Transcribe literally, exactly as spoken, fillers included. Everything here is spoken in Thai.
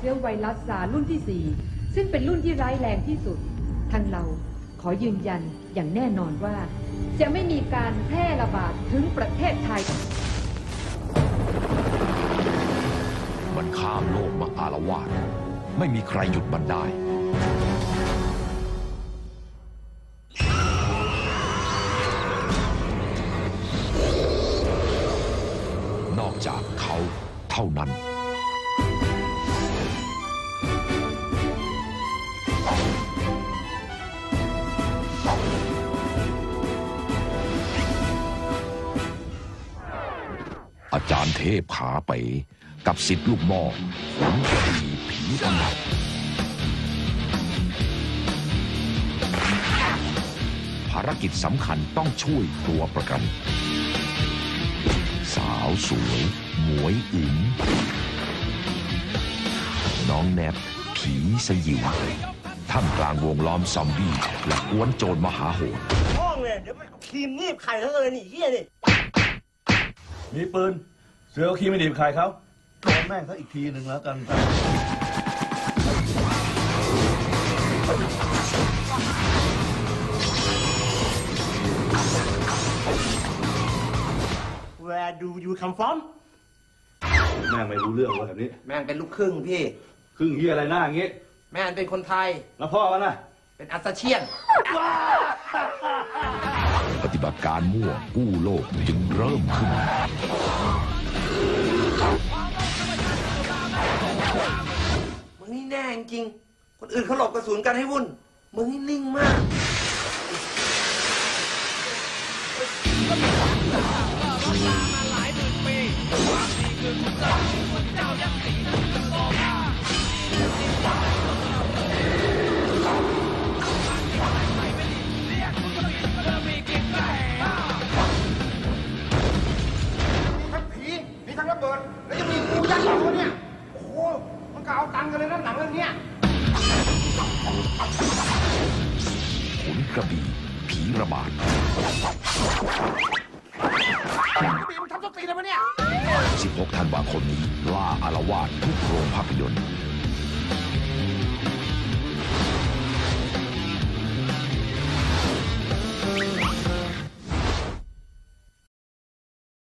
ชื้อไวรัสซาร์รุ่นที่สี่ซึ่งเป็นรุ่นที่ร้ายแรงที่สุดทางเราขอยืนยันอย่างแน่นอนว่าจะไม่มีการแพร่ระบาดถึงประเทศไทยมันข้ามโลกมาอาละวาดไม่มีใครหยุดมันได้นอกจากเขาเท่านั้นอาจารย์เทพขาไปกับศิษย์ลูกหม้อขนกระบี่ผีอำนาจภารกิจสำคัญต้องช่วยตัวประกันสาวสวยหมวยอิ๋มน้องแนบผีสยิวท่ามกลางวงล้อมซอมบี้และกวนโจรมหาโหดห้องเนี่ยเดี๋ยวมันครีมนีบไข่ทั้งเลยนี่เฮียนี่มีปืนเสือเอาคีไม่ดีบใครเขาโดนแม่งเขาอีกทีหนึ่งแล้วกัน Where do you come from แม่งไม่รู้เรื่องว่าแบบนี้แม่งเป็นลูกครึ่งพี่ครึ่งเฮียอะไรหน้าอย่างงี้แม่งเป็นคนไทยแล้วพ่อวะน่ะเป็นอัสเชียนปฏิบัติการมั่วกู้โลกจึงเริ่มขึ้นมึงนี่แน่จริงคนอื่นเขาหลบกระสุนกันให้วุ่นมึงนี่นิ่งมากหลายหมื่นปีความดีคือคุณเจ้าคุณเจ้ายักษ์สีนั้นคือโลกาทั้งระเบิดแล้วจะมีงูยักษ์ตัวเนี่ยโอ้โหมันก็เอาตังค์กันเลยนะหนังเรื่องนี้ขนกระบี่ผีระบาดกระบี่มันทำต้นตีอะไรมาเนี่ยสิบหกธันวาคมนี้ล่าอาละวาดทุกโรงภาพยนตร์